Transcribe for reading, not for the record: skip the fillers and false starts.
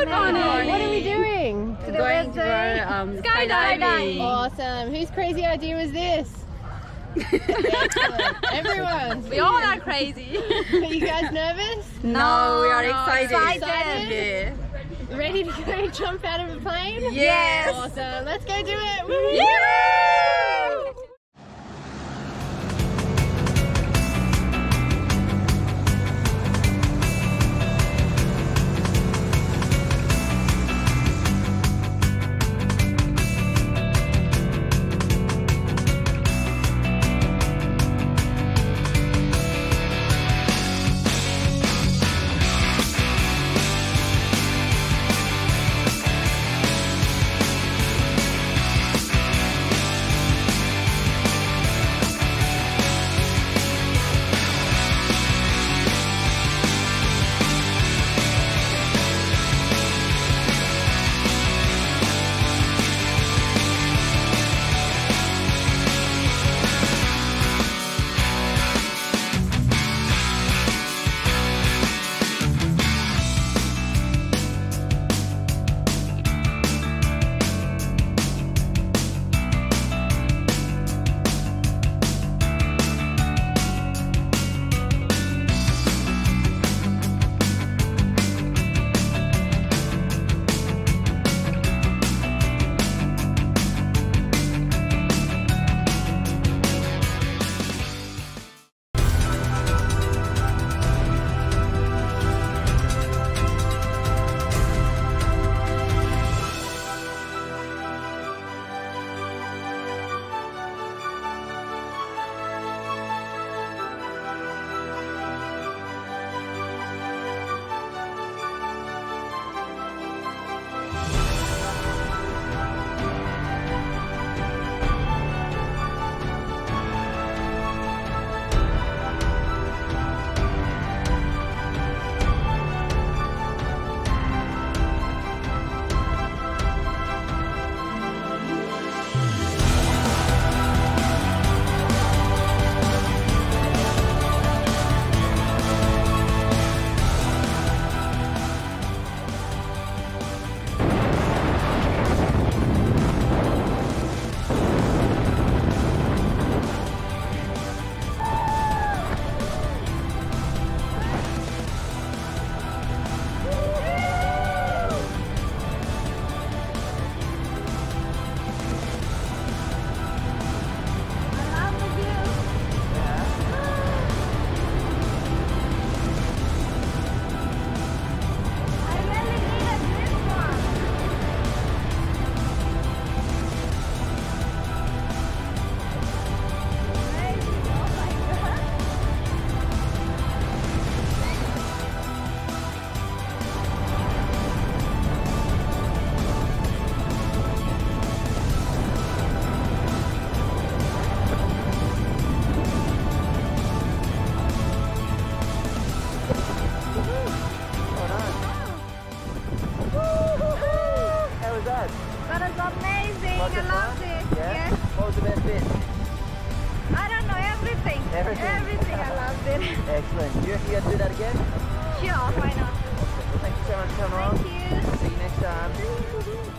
Good morning. What are we doing? We're going to go skydiving. Awesome. Whose crazy idea was this? Excellent. Everyone's. We all are crazy. Are you guys nervous? No, we are excited. Excited? Ready to go jump out of a plane? Yes. Awesome. Let's go do it. Woo! Yeah! That is amazing. I loved it. Yeah? Yes. What was the best bit? I don't know, everything. Everything? Everything. I loved it. Excellent. Do you reckon you guys do that again? Sure, why not? Well, thank you so much for coming along. Thank you. See you next time.